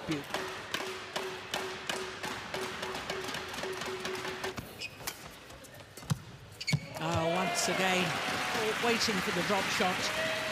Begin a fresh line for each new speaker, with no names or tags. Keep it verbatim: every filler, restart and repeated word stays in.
dispute. Uh, once again, waiting for the drop shot.